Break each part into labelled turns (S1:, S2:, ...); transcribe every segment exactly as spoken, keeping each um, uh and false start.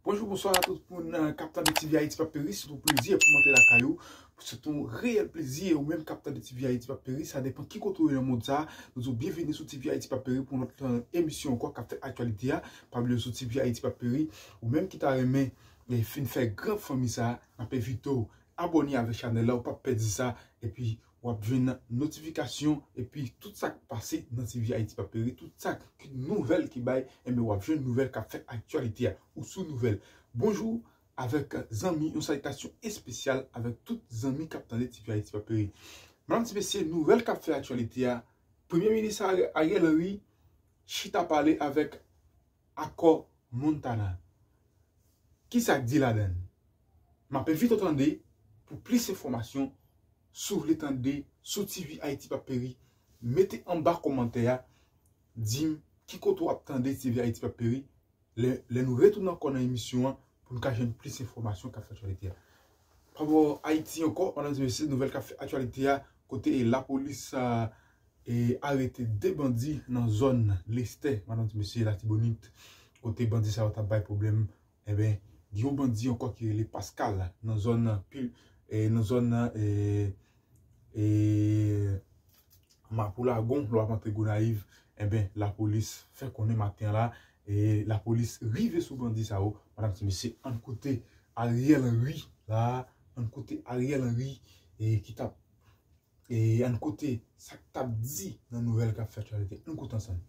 S1: Bonjour, bonsoir à tous pour un capteur de T V Haïti Papéry. C'est un plaisir pour monter la caillou. C'est un réel plaisir ou même capteur de T V Haïti Papéry. Ça dépend qui contrôle le monde ça. Nous sommes bienvenus sur T V Haïti Papéry pour notre émission encore capteur actualité. Pas oublier sur T V Haïti Papéry ou même qui t'a aimé et fin faire grande famille ça. On peut vite abonner avec la chaîne là ou pas perdre ça et puis ou une notification et puis tout ça qui passe dans T V Haïti Papéry, tout ça qui nouvelle qui baille et mais ou une nouvelle qui fait actualité ou sous nouvelle. Bonjour avec Zami, une salutation spéciale avec toutes les amis qui attendent T V Haïti Papéry. Madame spéciale nouvelle qui fait actualité. Premier ministre Ariel Henry chita parlé avec Accord Montana. Qui ça dit là-dedans? Je peux vite entendre pour plus d'informations sur l'étendue, sur T V Haïti Papéry. Mettez en bas commentaire, dites qui vous attendez T V Haïti Papéry. Les nous retournons encore dans l'émission pour nous cacher plus d'informations qu'a fait actualité. Par rapport à Haïti encore, on a une nouvelle qu'a fait actualité côté la police a arrêté des bandits dans la zone l'Est, madame monsieur la Tibonite. Côté bandits ça va pas de problème. Eh bien, il y a un bandit encore qui est les Pascal dans la zone pile et dans zone et et Mapoulagon, l'ouest Gonaïve, eh bien la police fait qu'on est matin là et la police rive sous bandit ça haut madame monsieur un côté Ariel Henry là un côté Ariel Henry et qui tape et un côté ça tape dit dans nouvelle qu'a fait actualité un côté ensemble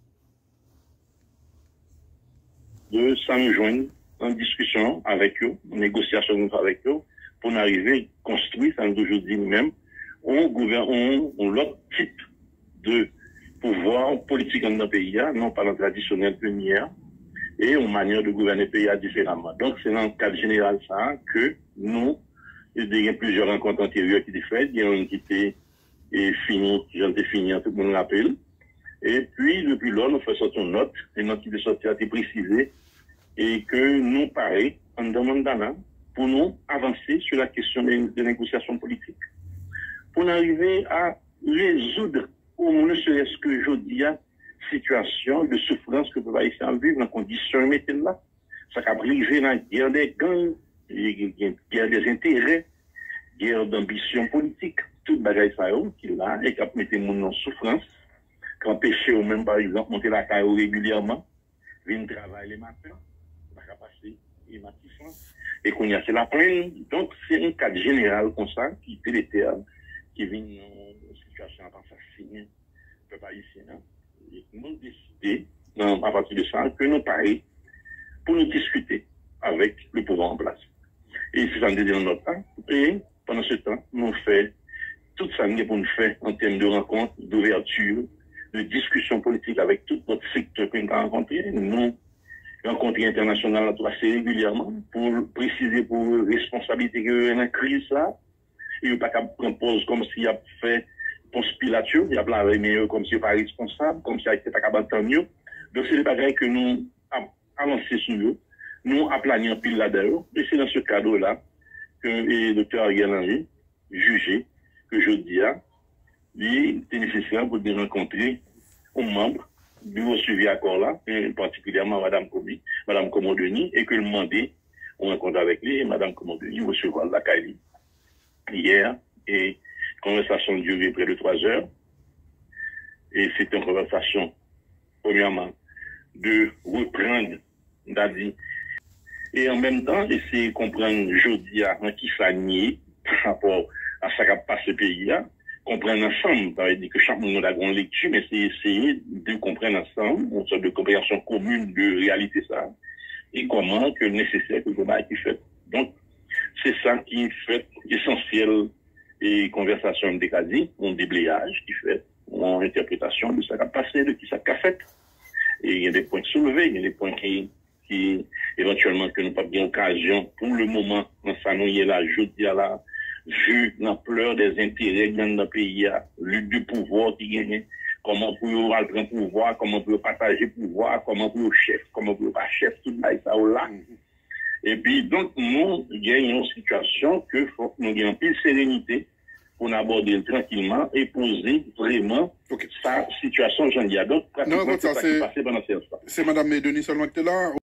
S2: de s'en joindre en discussion avec eux, en négociation avec eux, pour arriver à construire, ça nous aujourd'hui nous-mêmes, on gouverne, on l'autre type de pouvoir politique dans le pays, non pas le traditionnel première, et une manière de gouverner le pays différemment. Donc, c'est dans le cadre général ça que nous, il y a plusieurs rencontres antérieures qui étaient faites, il y a une qui était finie, qui ont été finies, tout le monde l'appelle. Et puis, depuis là, nous faisons sortir une note, une note qui est sortie a été précisée, et que nous, pareil, en demandant pour nous avancer sur la question de, de négociation politique. Pour arriver à résoudre, au moins ne serait-ce que aujourd'hui, situation de souffrance que peut pas ici vivre dans conditions mettez là. Ça a privé dans la guerre des gangs, guerre des intérêts, guerre d'ambition politique, toute bagaille ça qui est là, et qui a mis les gens en souffrance, qui empêche ou même par exemple monter la carrière régulièrement, venir travailler les matins, pas passer et matin, et qu'on y a c'est la plaine. Donc c'est un cadre général comme ça qui est délétère, qui vient dans une situation assassine, peuple haïtien. Et nous décider à partir de ça que nous parlons pour nous discuter avec le pouvoir en place. Et c'est ça nous dit dans notre temps. Et pendant ce temps, nous faisons tout ça pour nous faire en termes de rencontres, d'ouverture, de discussion politique avec tout notre secteur que nous avons rencontré. Nous rencontres internationales assez régulièrement pour préciser pour responsabilité que dans la crise là. Et pas qu'à prendre pause comme s'il a fait conspiration, il y a plein de meilleurs comme si pas responsable, comme si il n'était pas capable de mieux. Donc c'est des bagages que nous avons avancé sur eux, nous avons plané en pile là-dedans. Et c'est dans ce cadre-là que le docteur Ariel Henry jugé que je dis, il était nécessaire pour de rencontrer un membre du suivi accord là, particulièrement Mme Kobi, Mme Komodeni, et que le mandé, on rencontre avec lui, et Mme Komodeni recevoir la Kaili hier, et conversation durée près de trois heures. Et c'est une conversation, premièrement, de reprendre Dadi. Et en même temps, essayer de comprendre jeudi à qui ça nie par rapport à ce qui passe ce pays-là. Comprendre ensemble, ça veut dire que chaque monde a une lecture, mais c'est essayer de comprendre ensemble, une sorte de compréhension commune de réalité ça, et comment que nécessaire que le débat est fait. Donc, c'est ça qui fait essentiel et conversation de quasi, un déblayage qui fait une interprétation de ce qui a passé, de qui ça a fait. Et il y a des points soulevés, il y a des points qui, qui éventuellement, que nous n'avons pas bien occasion, pour le moment, dans ça, nous y est là, je dis à la, vu l'ampleur des intérêts dans le pays, lutte du pouvoir qui gagne, comment pour prendre le pouvoir, comment pour partager le pouvoir, comment pour le chef, comment pour pas chef, tout ça, là. Et puis, donc, nous gagnons une situation que faut nous gagnons plus de sérénité pour aborder tranquillement et poser vraiment okay. Sa situation, j'en dis. Donc, pratiquement, c'est ça qui est passé pendant ces instants.
S3: C'est Mme Denis seulement qui est là.